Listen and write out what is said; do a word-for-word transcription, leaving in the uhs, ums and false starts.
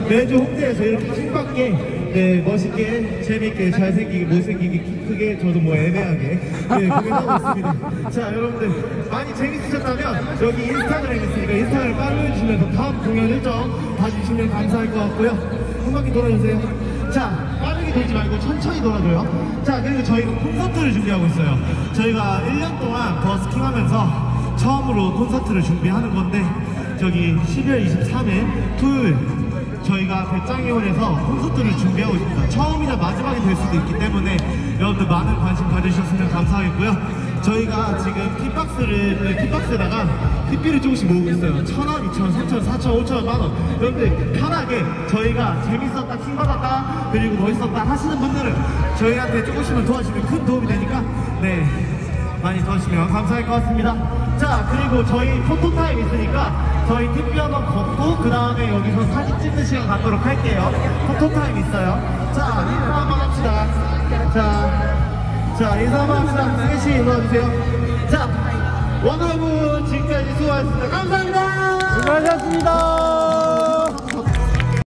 매주 홍대에서 이렇게 킹받게 네, 멋있게, 재밌게, 잘생기게, 못생기게, 키 크게, 저도 뭐 애매하게 네, 공연하고 있습니다. 자, 여러분들 많이 재밌으셨다면 여기 인스타그램 있으니까 인스타그램 팔로우해주시면서 다음 공연 일정 봐주시면 감사할 것 같고요. 한 바퀴 돌아주세요. 자, 빠르게 돌지 말고 천천히 돌아줘요. 자, 그리고 저희가 콘서트를 준비하고 있어요. 저희가 일 년 동안 버스킹 하면서 처음으로 콘서트를 준비하는 건데 저기 십이월 이십삼일 토요일 저희가 배짱이홀에서 콘서트를 준비하고 있습니다. 처음이자 마지막이 될 수도 있기 때문에 여러분들 많은 관심 가져주셨으면 감사하겠고요. 저희가 지금 티박스를, 티박스에다가 티비를 조금씩 모으고 있어요. 천 원, 이천 원, 삼천 원, 사천 원, 오천 원, 만 원. 여러분들 편하게 저희가 재밌었다, 킹받았다, 그리고 멋있었다 하시는 분들은 저희한테 조금씩만 도와주시면 큰 도움이 되니까 네, 많이 도와주시면 감사할 것 같습니다. 자, 그리고 저희 포토타임 있으니까 저희 티비 한번 걷고 그 다음에 여기서 사진 찍는 시간 갖도록 할게요. 포토타임 있어요. 자, 인사 한번 합시다. 자, 자 인사 한번 합시다. 승희씨 일로 와주세요. 자, 원어분 지금까지 수고하셨습니다. 감사합니다.